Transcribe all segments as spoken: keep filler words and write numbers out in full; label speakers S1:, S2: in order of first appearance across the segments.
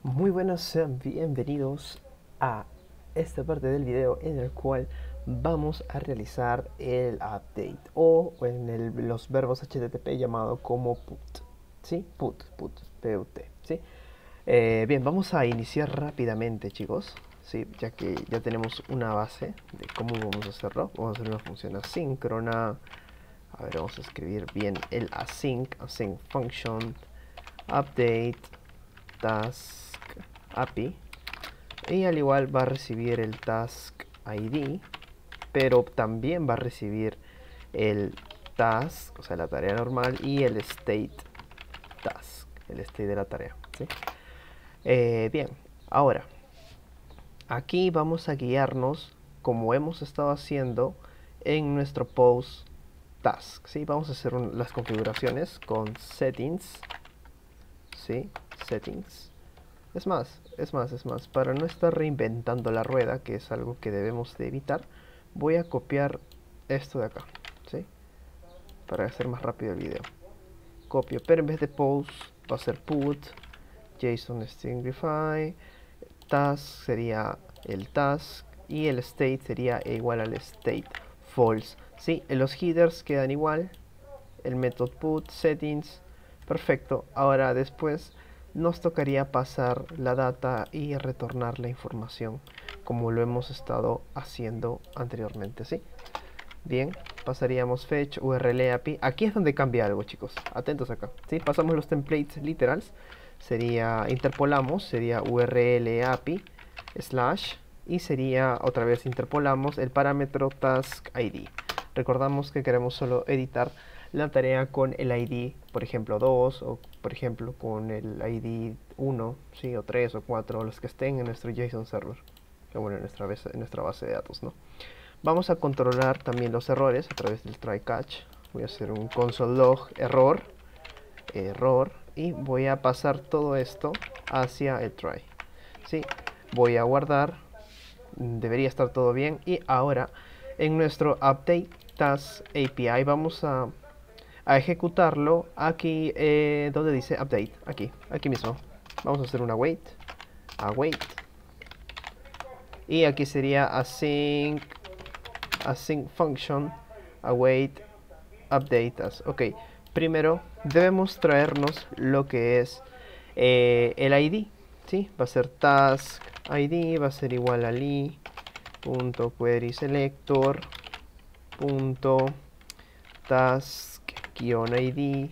S1: Muy buenas, sean bienvenidos a esta parte del video en el cual vamos a realizar el update o en el, los verbos H T T P llamado como put, ¿sí? Put, put, P U T, ¿sí? Eh, bien, vamos a iniciar rápidamente, chicos, ¿sí? Ya que ya tenemos una base de cómo vamos a hacerlo. Vamos a hacer una función asíncrona. A ver, vamos a escribir bien el async, async function, update, task, A P I, y al igual va a recibir el task I D, pero también va a recibir el task, o sea la tarea normal, y el state task, el state de la tarea, ¿sí? Eh, bien, ahora aquí vamos a guiarnos como hemos estado haciendo en nuestro post task, ¿sí? Vamos a hacer un, las configuraciones con settings, ¿sí? Settings. Es más, es más, es más, para no estar reinventando la rueda, que es algo que debemos de evitar, voy a copiar esto de acá, ¿sí? Para hacer más rápido el video. Copio, pero en vez de post va a ser put, JSON stringify, task sería el task y el state sería igual al state false, ¿sí? Los headers quedan igual, el método put, settings, perfecto. Ahora después nos tocaría pasar la data y retornar la información como lo hemos estado haciendo anteriormente, ¿sí? Bien, pasaríamos fetch url A P I. Aquí es donde cambia algo, chicos, atentos acá, ¿sí? Pasamos los templates literals, sería, interpolamos, sería url A P I slash, y sería, otra vez interpolamos el parámetro task I D. Recordamos que queremos solo editar la tarea con el I D, por ejemplo dos, o por ejemplo con el I D uno, ¿sí? O tres o cuatro, o los que estén en nuestro JSON server, que bueno, en nuestra base, en nuestra base de datos, ¿no? Vamos a controlar también los errores a través del try catch. Voy a hacer un console log error, error, y voy a pasar todo esto hacia el try, ¿sí? Voy a guardar, debería estar todo bien, y ahora en nuestro update task A P I vamos a a ejecutarlo aquí, eh, donde dice update, aquí, aquí mismo. Vamos a hacer una wait, await, y aquí sería async, async function, await, update as. Ok, primero debemos traernos lo que es eh, el I D, ¿sí? Va a ser task I D, va a ser igual a li punto query selector punto task id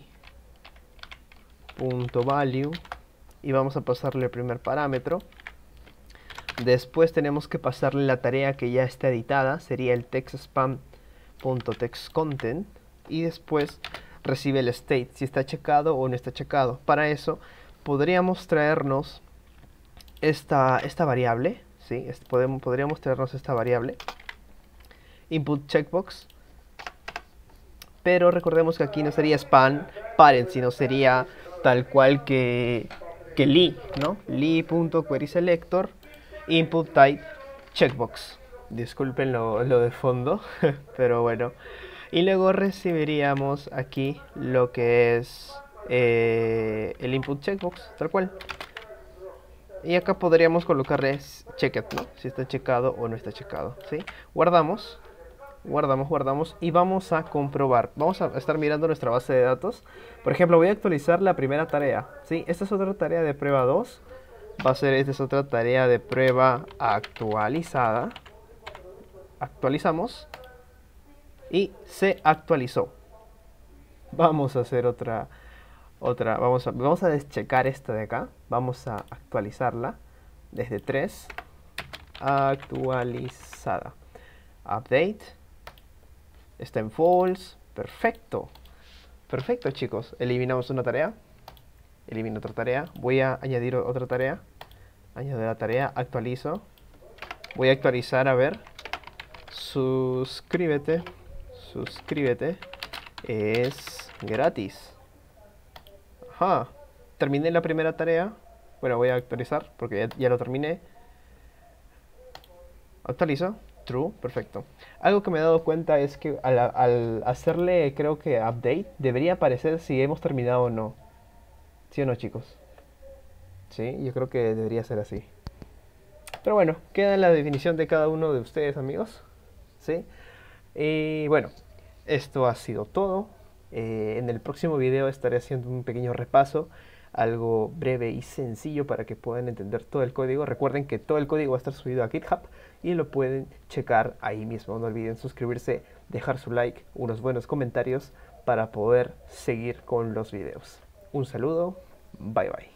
S1: punto value, y vamos a pasarle el primer parámetro. Después tenemos que pasarle la tarea que ya está editada, sería el textspam.textcontent, y después recibe el state, si está checado o no está checado. Para eso podríamos traernos esta, esta variable, ¿sí? Podemos, podríamos traernos esta variable input checkbox, pero recordemos que aquí no sería span parent, sino sería tal cual que, que li, ¿no? li.querySelector input type checkbox. Disculpen lo, lo de fondo, pero bueno. Y luego recibiríamos aquí lo que es eh, el input checkbox, tal cual. Y acá podríamos colocarle checked, ¿no? Si está checado o no está checado, ¿sí? Guardamos. Guardamos, guardamos y vamos a comprobar. Vamos a estar mirando nuestra base de datos. Por ejemplo, voy a actualizar la primera tarea, ¿sí? Esta es otra tarea de prueba dos. Va a ser, esta es otra tarea de prueba actualizada. Actualizamos. Y se actualizó. Vamos a hacer otra, otra, vamos a, vamos a deschecar esta de acá. Vamos a actualizarla desde tres. Actualizada. Update. Está en false. Perfecto. Perfecto, chicos. Eliminamos una tarea. Elimino otra tarea. Voy a añadir otra tarea. Añado la tarea. Actualizo. Voy a actualizar, a ver. Suscríbete. Suscríbete. Es gratis. Ajá. Terminé la primera tarea. Bueno, voy a actualizar porque ya, ya lo terminé. Actualizo. True, perfecto. Algo que me he dado cuenta es que al, al, hacerle, creo que update, debería aparecer si hemos terminado o no. ¿Sí o no, chicos? ¿sí? Yo creo que debería ser así. Pero bueno, queda en la definición de cada uno de ustedes, amigos, ¿sí? Y bueno, esto ha sido todo. Eh, en el próximo video estaré haciendo un pequeño repaso, algo breve y sencillo para que puedan entender todo el código. Recuerden que todo el código va a estar subido a GitHub y lo pueden checar ahí mismo. No olviden suscribirse, dejar su like, unos buenos comentarios para poder seguir con los videos. Un saludo, bye bye.